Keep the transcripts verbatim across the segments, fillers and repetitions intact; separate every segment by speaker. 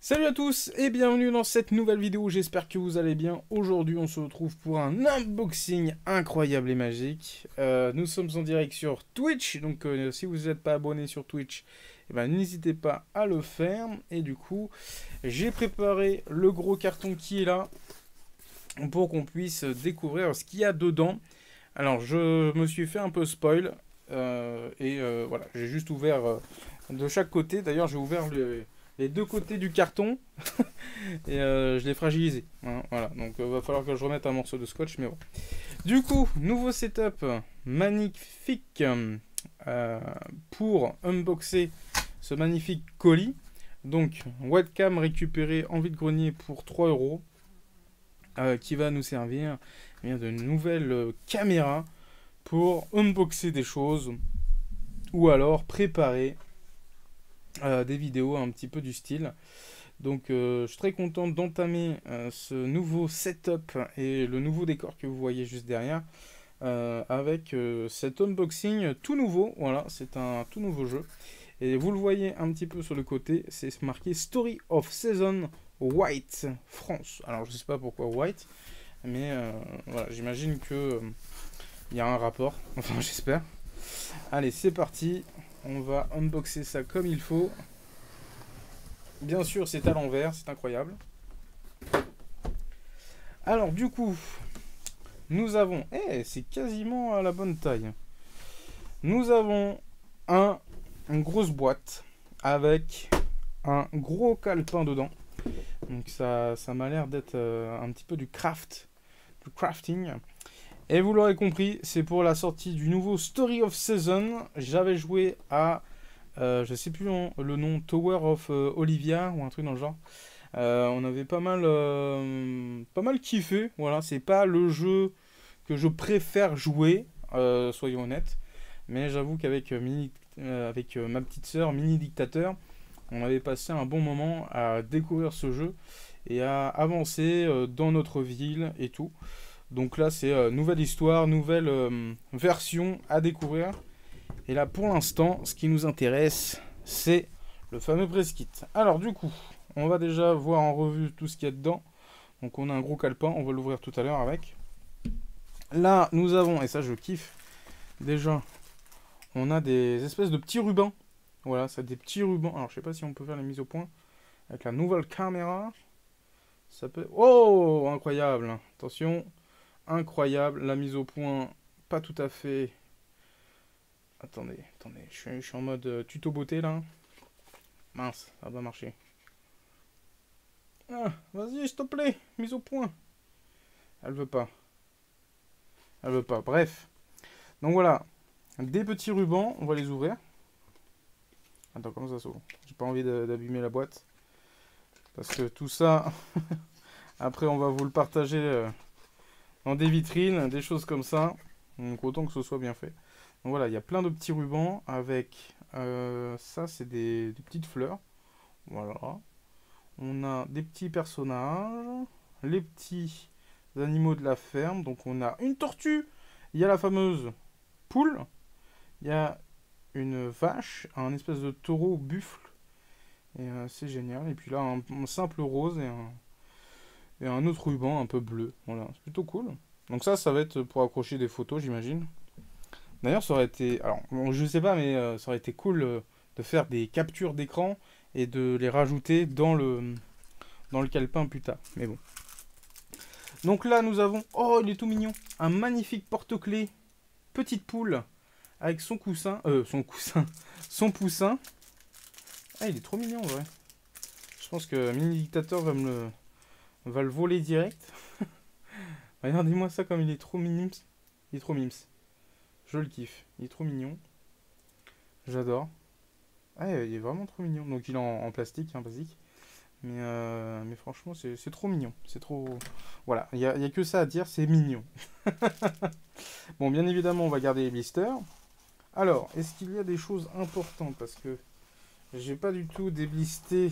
Speaker 1: Salut à tous et bienvenue dans cette nouvelle vidéo, j'espère que vous allez bien. Aujourd'hui on se retrouve pour un unboxing incroyable et magique. Euh, nous sommes en direct sur Twitch, donc euh, si vous n'êtes pas abonné sur Twitch, eh ben, n'hésitez pas à le faire. Et du coup, j'ai préparé le gros carton qui est là pour qu'on puisse découvrir ce qu'il y a dedans. Alors je me suis fait un peu spoil euh, et euh, voilà, j'ai juste ouvert euh, de chaque côté. D'ailleurs j'ai ouvert le... les deux côtés du carton et euh, je l'ai fragilisé. Hein, voilà, donc il euh, va falloir que je remette un morceau de scotch, mais bon. Du coup, nouveau setup magnifique euh, pour unboxer ce magnifique colis. Donc, webcam récupérée en vide-grenier pour trois euros euh, qui va nous servir eh bien, de nouvelles euh, caméras pour unboxer des choses ou alors préparer euh, des vidéos un petit peu du style. Donc euh, je suis très content d'entamer euh, ce nouveau setup et le nouveau décor que vous voyez juste derrière euh, avec euh, cet unboxing tout nouveau. Voilà, c'est un tout nouveau jeu. Et vous le voyez un petit peu sur le côté, c'est marqué Story of Season White France. Alors je sais pas pourquoi White, mais euh, voilà, j'imagine que euh, il y a un rapport, enfin j'espère. Allez, c'est parti, on va unboxer ça comme il faut. Bien sûr, c'est à l'envers, c'est incroyable. Alors, du coup, nous avons... Eh, c'est quasiment à la bonne taille. Nous avons un, une grosse boîte avec un gros calepin dedans. Donc, ça, ça m'a l'air d'être euh, un petit peu du craft, du crafting. Et vous l'aurez compris, c'est pour la sortie du nouveau Story of Season. J'avais joué à... Euh, je sais plus le nom, Tower of euh, Olivia ou un truc dans le genre. Euh, on avait pas mal, euh, pas mal kiffé. Voilà, c'est pas le jeu que je préfère jouer, euh, soyons honnêtes. Mais j'avoue qu'avec euh, mini, euh, avec euh, ma petite sœur, Mini Dictateur, on avait passé un bon moment à découvrir ce jeu et à avancer euh, dans notre ville et tout. Donc là, c'est euh, nouvelle histoire, nouvelle euh, version à découvrir. Et là, pour l'instant, ce qui nous intéresse, c'est le fameux press kit. Alors, du coup, on va déjà voir en revue tout ce qu'il y a dedans. Donc, on a un gros calepin, on va l'ouvrir tout à l'heure avec. Là, nous avons, et ça, je kiffe, déjà, on a des espèces de petits rubans. Voilà, c'est des petits rubans. Alors, je sais pas si on peut faire la mise au point avec la nouvelle caméra. Ça peut... Oh, incroyable. Attention, incroyable. La mise au point, pas tout à fait... Attendez, attendez, je suis, je suis en mode euh, tuto beauté là. Mince, ça va marcher. Ah, vas-y, s'il te plaît, mise au point. Elle veut pas. Elle veut pas, bref. Donc voilà, des petits rubans, on va les ouvrir. Attends, comment ça s'ouvre? J'ai pas envie d'abîmer la boîte. Parce que tout ça, après on va vous le partager euh, dans des vitrines, des choses comme ça. Donc autant que ce soit bien fait. Donc voilà, il y a plein de petits rubans avec... Euh, ça, c'est des, des petites fleurs. Voilà. On a des petits personnages. Les petits animaux de la ferme. Donc on a une tortue. Il y a la fameuse poule. Il y a une vache. Un espèce de taureau buffle. Et euh, c'est génial. Et puis là, un, un simple rose et un, et un autre ruban un peu bleu. Voilà, c'est plutôt cool. Donc ça, ça va être pour accrocher des photos, j'imagine. D'ailleurs, ça aurait été... Alors, bon, je sais pas, mais euh, ça aurait été cool euh, de faire des captures d'écran et de les rajouter dans le, dans le calepin plus tard. Mais bon. Donc là, nous avons... Oh, il est tout mignon. Un magnifique porte-clés. Petite poule. Avec son coussin. Euh, son coussin. Son poussin. Ah, il est trop mignon, en vrai. Je pense que Mini Dictateur va me le... va le voler direct. Regardez-moi ça comme il est trop mims. Il est trop mims. Je le kiffe. Il est trop mignon. J'adore. Ah, il est vraiment trop mignon. Donc il est en, en plastique, hein, basique. Mais, euh, mais franchement, c'est trop mignon. C'est trop... Voilà, il n'y a, y a que ça à dire, c'est mignon. Bon, bien évidemment, on va garder les blisters. Alors, est-ce qu'il y a des choses importantes? Parce que j'ai pas du tout déblisté.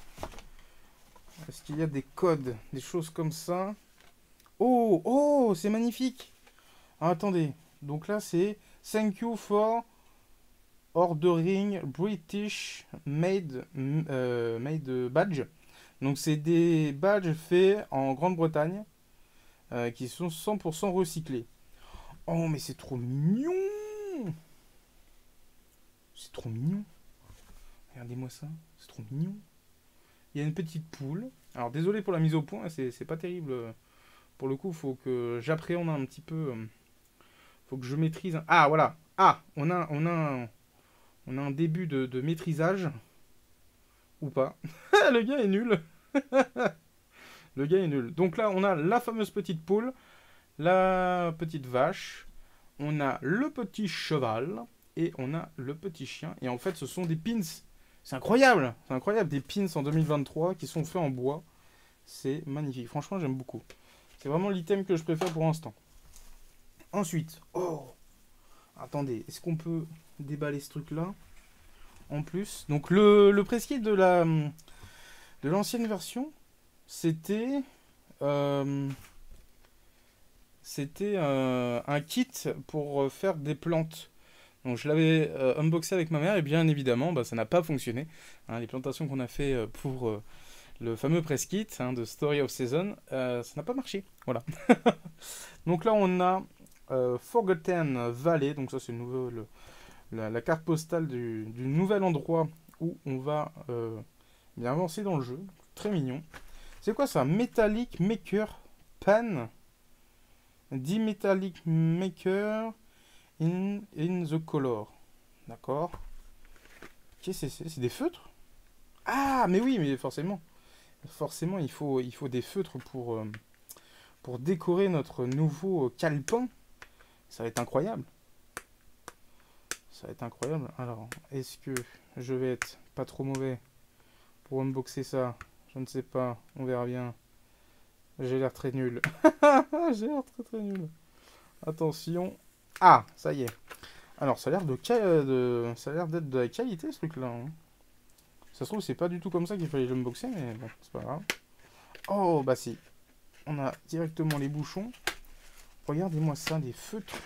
Speaker 1: Est-ce qu'il y a des codes? Des choses comme ça? Oh, oh, c'est magnifique. Ah, attendez. Donc là, c'est Thank you for ordering British made, euh, made badge. Donc c'est des badges faits en Grande-Bretagne euh, qui sont cent pour cent recyclés. Oh mais c'est trop mignon. C'est trop mignon. Regardez-moi ça, c'est trop mignon. Il y a une petite poule. Alors désolé pour la mise au point, c'est pas terrible. Pour le coup, il faut que j'appréhende un petit peu. Faut que je maîtrise. Ah voilà. Ah, on a, on a, un, on a un début de, de maîtrisage. Ou pas. Le gars est nul. Le gars est nul. Donc là, on a la fameuse petite poule, la petite vache, on a le petit cheval et on a le petit chien. Et en fait, ce sont des pins. C'est incroyable. C'est incroyable. Des pins en deux mille vingt-trois qui sont faits en bois. C'est magnifique. Franchement, j'aime beaucoup. C'est vraiment l'item que je préfère pour l'instant. Ensuite, oh, attendez, est-ce qu'on peut déballer ce truc-là en plus? Donc le, le press-kit de la de l'ancienne version, c'était euh, c'était euh, un kit pour faire des plantes. Donc je l'avais euh, unboxé avec ma mère et bien évidemment, bah, ça n'a pas fonctionné. Hein, les plantations qu'on a fait pour euh, le fameux press-kit hein, de Story of Season, euh, ça n'a pas marché. Voilà. Donc là on a euh, Forgotten Valley, donc ça c'est le, le, la, la carte postale du, du nouvel endroit où on va euh, bien avancer dans le jeu. Très mignon. C'est quoi ça? Metallic Maker Pan. dix Metallic Maker in, in the color. D'accord. Qu'est-ce que c'est? C'est des feutres? Ah, mais oui, mais forcément. Forcément, il faut, il faut des feutres pour, euh, pour décorer notre nouveau calepin. Ça va être incroyable. Ça va être incroyable. Alors, est-ce que je vais être pas trop mauvais pour unboxer ça? Je ne sais pas. On verra bien. J'ai l'air très nul. J'ai l'air très très nul. Attention. Ah, ça y est. Alors, ça a l'air de, de... ça a l'air d'être de la qualité ce truc-là. Hein. Ça se trouve, c'est pas du tout comme ça qu'il fallait l'unboxer, mais bon, c'est pas grave. Oh, bah si. On a directement les bouchons. Regardez-moi ça, des feutres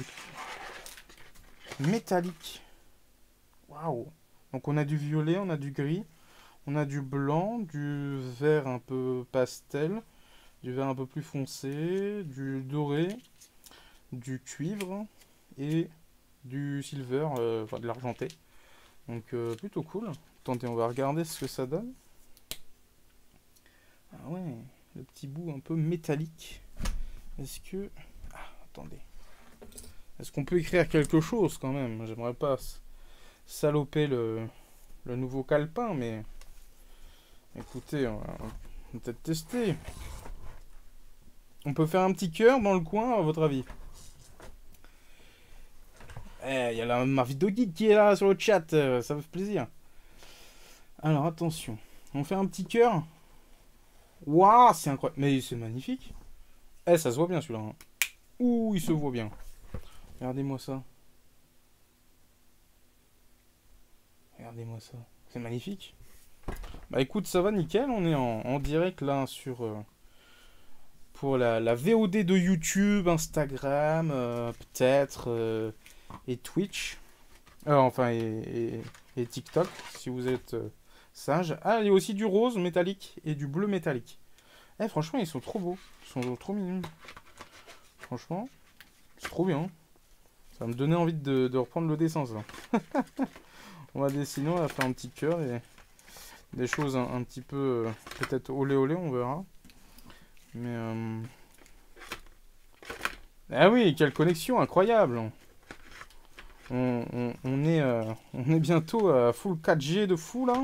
Speaker 1: métalliques. Waouh. Donc on a du violet, on a du gris, on a du blanc, du vert un peu pastel, du vert un peu plus foncé, du doré, du cuivre et du silver, euh, enfin de l'argenté. Donc euh, plutôt cool. Attendez, on va regarder ce que ça donne. Ah ouais, le petit bout un peu métallique. Est-ce que... Ah, attendez. Est-ce qu'on peut écrire quelque chose quand même? J'aimerais pas saloper le, le nouveau calepin, mais... Écoutez, on va, on va peut-être tester. On peut faire un petit cœur dans le coin, à votre avis? Eh, il y a la Marvido Geek qui est là sur le chat, euh, ça me fait plaisir. Alors, attention. On fait un petit cœur. Waouh, c'est incroyable. Mais c'est magnifique. Eh, ça se voit bien celui-là. Hein. Ouh, il se voit bien. Regardez-moi ça. Regardez-moi ça. C'est magnifique. Bah écoute, ça va nickel. On est en, en direct là sur... Euh, pour la, la V O D de YouTube, Instagram, euh, peut-être, euh, et Twitch. Euh, enfin, et, et, et TikTok, si vous êtes euh, sage. Ah, il y a aussi du rose métallique et du bleu métallique. Eh, franchement, ils sont trop beaux. Ils sont trop mignons. Franchement, c'est trop bien. Ça va me donner envie de, de reprendre le dessin, ça. On va dessiner, on va faire un petit cœur et des choses un, un petit peu, euh, peut-être olé olé, on verra. Mais... Euh... Ah oui, quelle connexion incroyable. On, on, on, est, euh, on est bientôt à full quatre G de fou, là.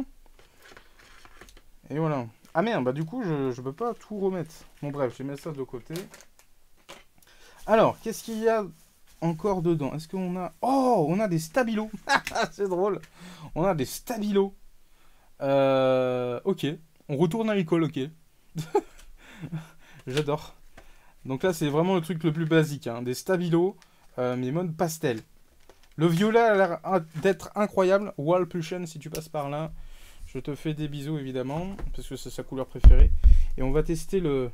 Speaker 1: Et voilà. Ah merde, bah du coup, je, je peux pas tout remettre. Bon bref, je vais mettre ça de côté. Alors, qu'est-ce qu'il y a encore dedans? Est-ce qu'on a... Oh, on a des stabilos. C'est drôle. On a des stabilos. Euh... Ok. On retourne à l'école, ok. J'adore. Donc là, c'est vraiment le truc le plus basique. Hein. Des stabilos, euh, mais mode pastel. Le violet a l'air d'être incroyable. Wallplusion, si tu passes par là. Je te fais des bisous, évidemment. Parce que c'est sa couleur préférée. Et on va tester le...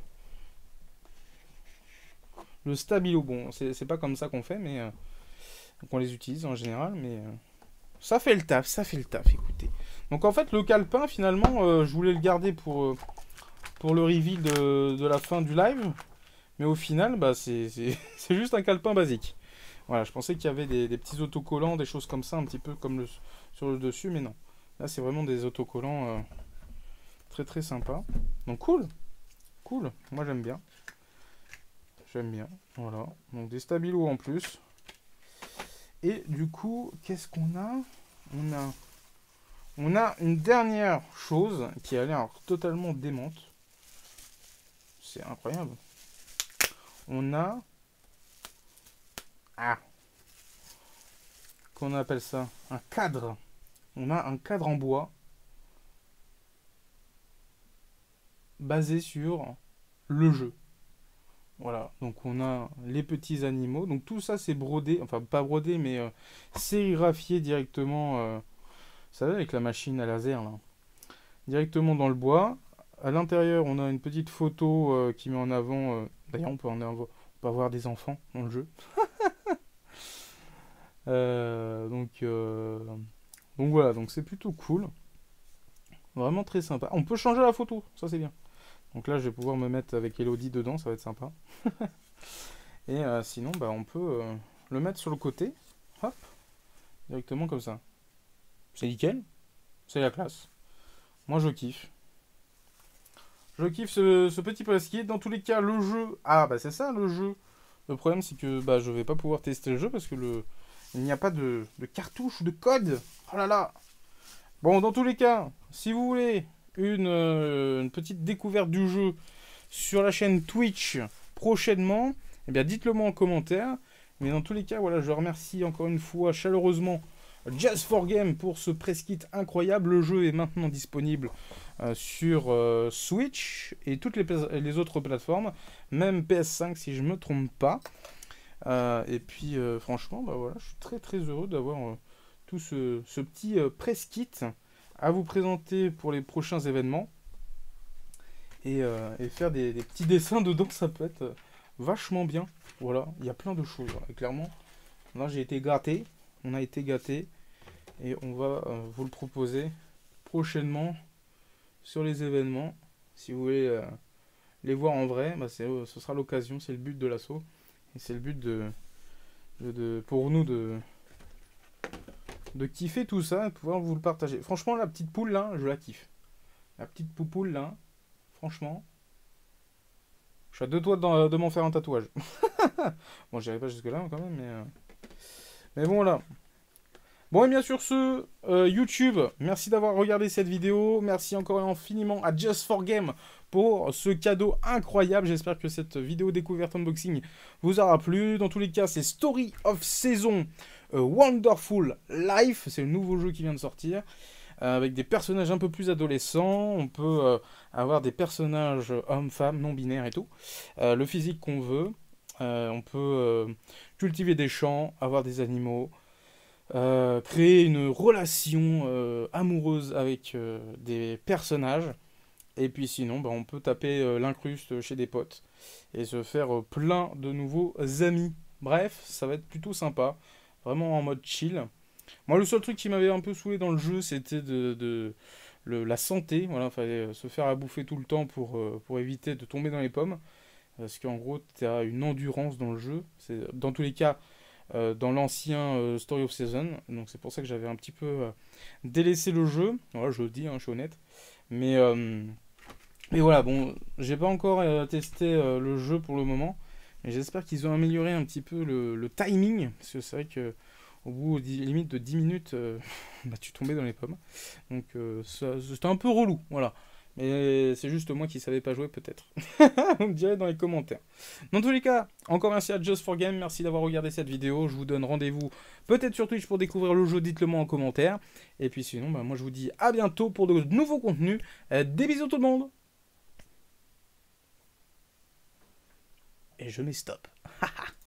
Speaker 1: Le stabilo. Bon, c'est pas comme ça qu'on fait, mais... Euh, qu'on les utilise en général, mais... Euh, ça fait le taf, ça fait le taf, écoutez. Donc en fait, le calepin, finalement, euh, je voulais le garder pour, euh, pour le reveal de, de la fin du live. Mais au final, bah, c'est juste un calepin basique. Voilà, je pensais qu'il y avait des, des petits autocollants, des choses comme ça, un petit peu comme le, sur le dessus, mais non. Là, c'est vraiment des autocollants euh, très très sympas. Donc cool, cool, moi j'aime bien. J'aime bien, voilà. Donc des stabilos en plus. Et du coup, qu'est-ce qu'on a On a... On a une dernière chose qui a l'air totalement démente. C'est incroyable. On a... Ah Qu'on appelle ça un cadre. On a un cadre en bois basé sur le jeu. Voilà, donc on a les petits animaux. Donc tout ça c'est brodé, enfin pas brodé, mais euh, sérigraphié directement, euh, vous savez, avec la machine à laser, là. Directement dans le bois. À l'intérieur, on a une petite photo euh, qui met en avant... Euh, D'ailleurs, on peut en avoir, on peut avoir des enfants dans le jeu. euh, donc, euh, donc voilà, donc c'est plutôt cool. Vraiment très sympa. On peut changer la photo, ça c'est bien. Donc là, je vais pouvoir me mettre avec Elodie dedans, ça va être sympa. Et euh, sinon, bah, on peut euh, le mettre sur le côté. Hop, directement comme ça. C'est nickel. C'est la classe. Moi, je kiffe. Je kiffe ce, ce petit press-kit. Dans tous les cas, le jeu... Ah, bah c'est ça, le jeu. Le problème, c'est que bah, je vais pas pouvoir tester le jeu parce que le... il n'y a pas de, de cartouche ou de code. Oh là là. Bon, dans tous les cas, si vous voulez une, euh, une petite découverte du jeu sur la chaîne Twitch prochainement, eh bien, dites-le moi en commentaire. Mais dans tous les cas, voilà, je remercie encore une fois chaleureusement Just for Game pour ce press-kit incroyable. Le jeu est maintenant disponible euh, sur euh, Switch et toutes les, les autres plateformes, même P S cinq si je ne me trompe pas. Euh, et puis euh, franchement, bah voilà, je suis très très heureux d'avoir euh, tout ce, ce petit euh, press-kit à vous présenter pour les prochains événements. Et, euh, et faire des, des petits dessins dedans, ça peut être euh, vachement bien. Voilà, il y a plein de choses. Et clairement, là j'ai été gâté. On a été gâté. Et on va euh, vous le proposer prochainement sur les événements. Si vous voulez euh, les voir en vrai, bah euh, ce sera l'occasion. C'est le but de l'assaut. Et c'est le but de, de, de pour nous de, de kiffer tout ça et de pouvoir vous le partager. Franchement, la petite poule là, je la kiffe. La petite poupoule là, franchement, je suis à deux doigts de, de m'en faire un tatouage. Bon, j'irai pas jusque là quand même, mais, euh... mais bon là. Bon, et bien sûr ce, euh, YouTube, merci d'avoir regardé cette vidéo. Merci encore infiniment à Just for Game pour ce cadeau incroyable. J'espère que cette vidéo découverte unboxing vous aura plu. Dans tous les cas, c'est Story of Season euh, Wonderful Life. C'est le nouveau jeu qui vient de sortir. Euh, avec des personnages un peu plus adolescents. On peut euh, avoir des personnages hommes, femmes, non-binaires et tout. Euh, le physique qu'on veut. Euh, on peut euh, cultiver des champs, avoir des animaux. Euh, créer une relation euh, amoureuse avec euh, des personnages. Et puis sinon, bah, on peut taper euh, l'incruste chez des potes et se faire euh, plein de nouveaux amis. Bref, ça va être plutôt sympa. Vraiment en mode chill. Moi, le seul truc qui m'avait un peu saoulé dans le jeu, c'était de, de le, la santé. Voilà, il fallait se faire à bouffer tout le temps pour, euh, pour éviter de tomber dans les pommes. Parce qu'en gros, tu as une endurance dans le jeu. Dans tous les cas, euh, dans l'ancien euh, Story of Season. Donc c'est pour ça que j'avais un petit peu euh, délaissé le jeu. Voilà, je le dis, hein, je suis honnête. Mais, euh, mais voilà, bon, j'ai pas encore euh, testé euh, le jeu pour le moment. Mais j'espère qu'ils ont amélioré un petit peu le, le timing. Parce que c'est vrai que au bout limite de dix minutes, euh, bah, tu tombais dans les pommes. Donc euh, c'était un peu relou, voilà. Mais c'est juste moi qui savais pas jouer peut-être. Vous me direz dans les commentaires. Dans tous les cas, encore merci à Just for Game, merci d'avoir regardé cette vidéo. Je vous donne rendez-vous peut-être sur Twitch pour découvrir le jeu, dites-le moi en commentaire. Et puis sinon, bah, moi je vous dis à bientôt pour de nouveaux contenus. Euh, des bisous tout le monde. Et je mets stop.